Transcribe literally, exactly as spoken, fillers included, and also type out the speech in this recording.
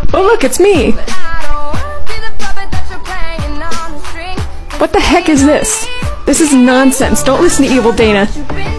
Oh look, it's me! What the heck is this? This is nonsense. Don't listen to Evil Dana.